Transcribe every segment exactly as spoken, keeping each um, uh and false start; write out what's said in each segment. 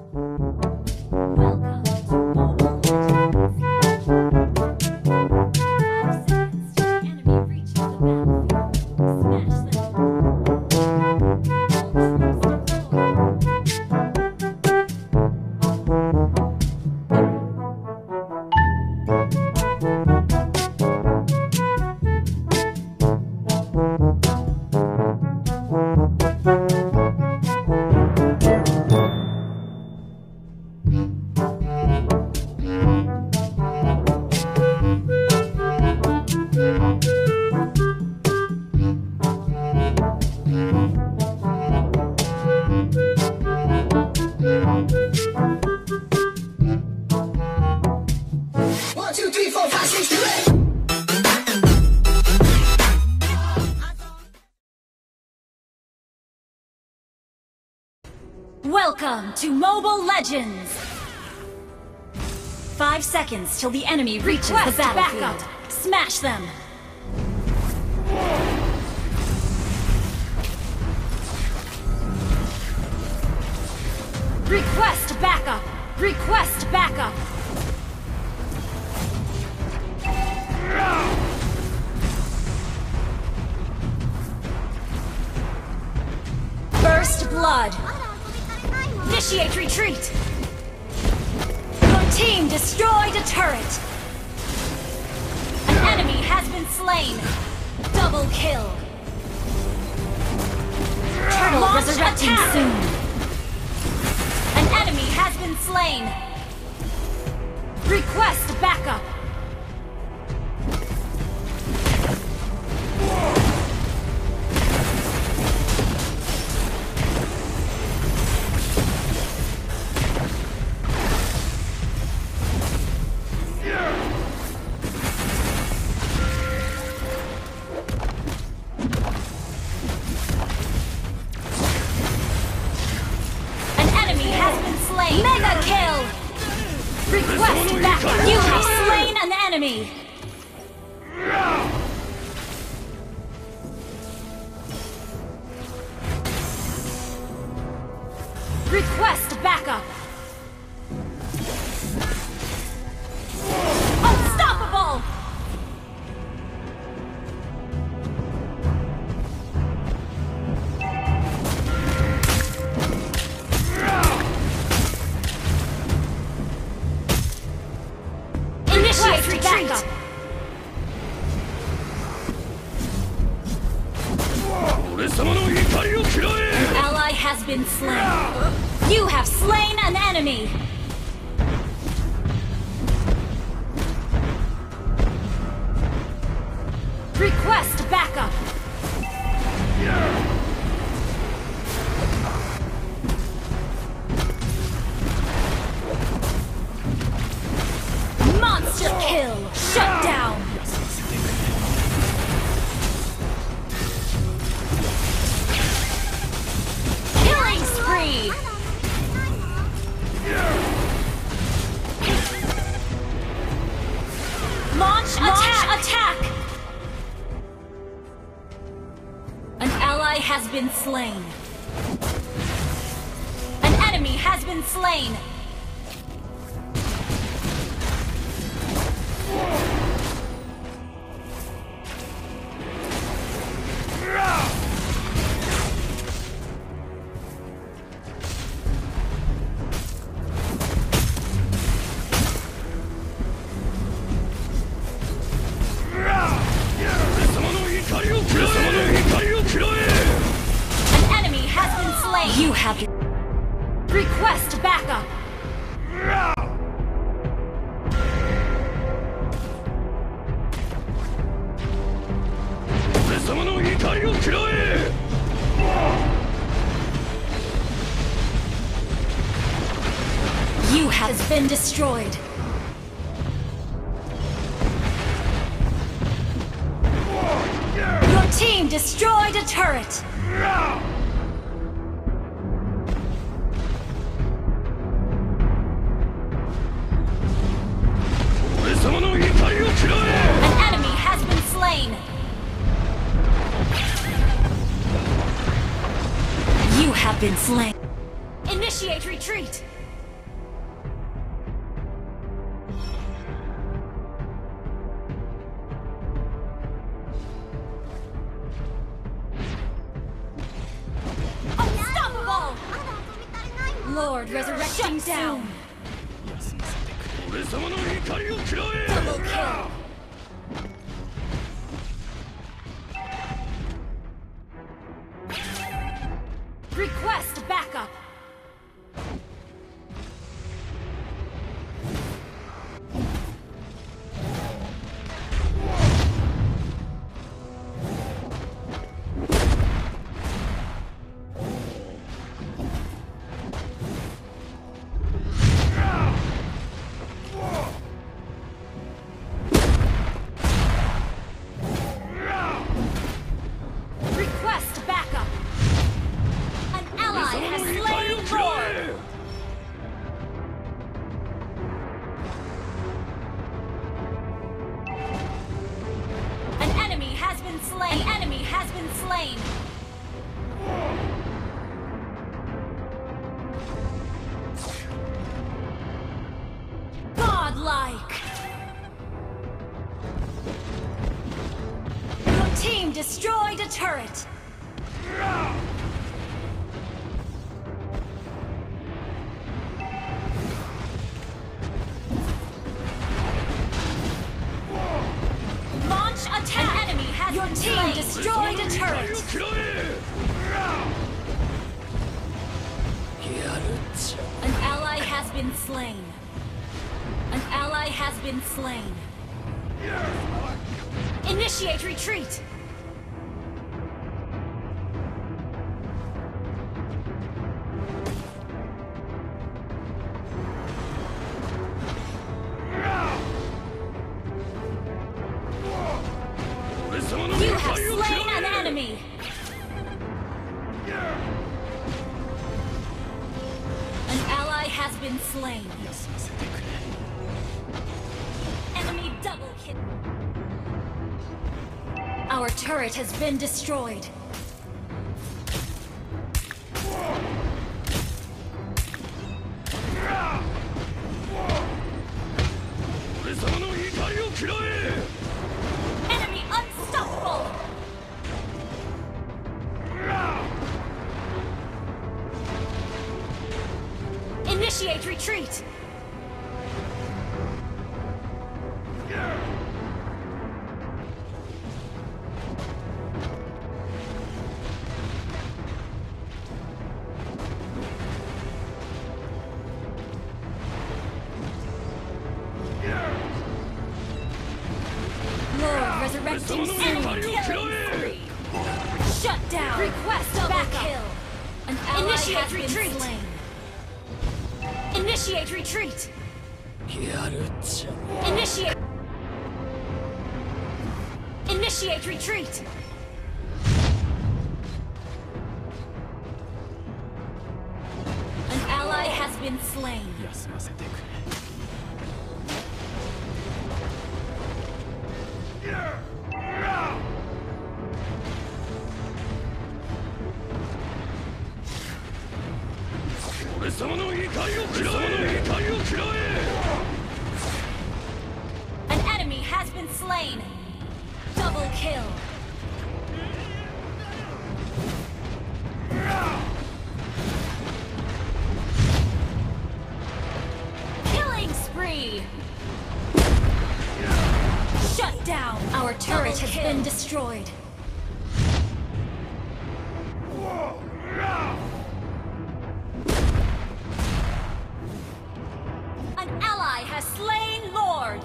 Welcome to Mobile Legends! Five seconds till the enemy reaches Request the battlefield. backup. Smash them! Request backup! Request backup! First blood! Initiate retreat! Your team destroyed a turret! An enemy has been slain! Double kill! Turtle Launch resurrecting attack. soon! An enemy has been slain! Request backup! Mega kill! Request backup! You have slain an enemy! Request backup! Unstoppable! Initiate retreat! An ally has been slain. You have slain an enemy! Request backup! Monster kill! Shut down! Killing spree! Launch attack! attack! An ally has been slain. An enemy has been slain. An enemy has been slain. You have Request backup! You has been destroyed. Your team destroyed a turret. An enemy has been slain. You have been slain. Initiate retreat. Lord resurrecting down. 休ませてくれ。俺様の怒りを食らえ。 Double kill. Request backup. Request backup. An ally has slain Lord. An enemy has been slain. An enemy has been slain. Godlike. Your team destroyed a turret. Launch attack. An enemy has Your been team slain. Destroyed a turret. 食らえ。 An ally has been slain. An ally has been slain. Initiate retreat. You have slain an enemy. An ally has been slain. 休ませてくれ。 Enemy double kill. Our turret has been destroyed. Enemy unstoppable. Initiate retreat. Lord resurrecting enemy killing spree. Shut down. Request double kill. An ally Initiate has retreat. Been slain. Initiate retreat. Initiate. Initiate retreat. An ally has been slain. 休ませてくれ。 俺様の怒りを食らえ。怒りを食らえ。 An enemy has been slain. Double kill. Killing spree. Shut down. Our turret has been destroyed. An ally has slain Lord.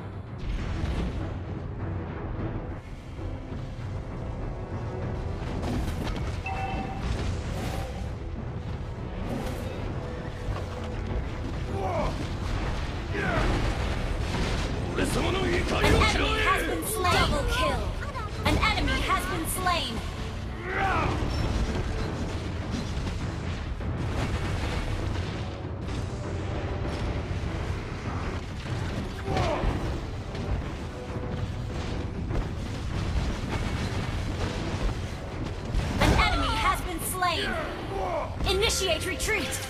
An enemy has been slain. Double kill. An enemy has been slain. An enemy has been slain. Initiate retreat.